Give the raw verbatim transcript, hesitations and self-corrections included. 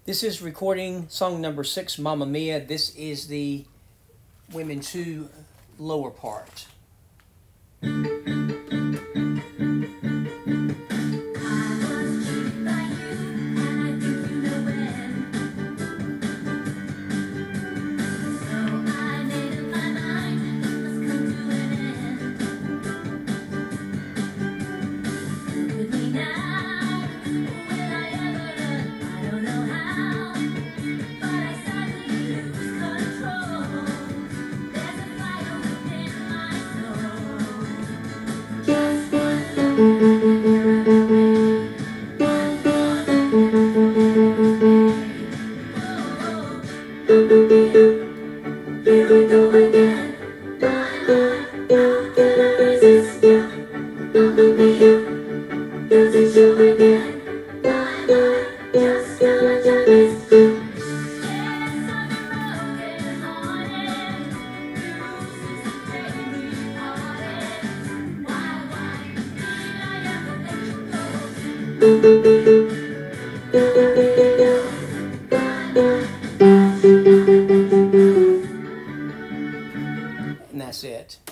This is recording song number six, Mamma Mia. This is the Women two lower part. Here we go again. My, my, how can I resist ya? Mamma mia, does it show again? My, my, just how much I missed you. Yes, I've been broken hearted. You since the day we parted. Why, why did I ever let you go? Mamma mia, Mamma mia, my, my, And that's it.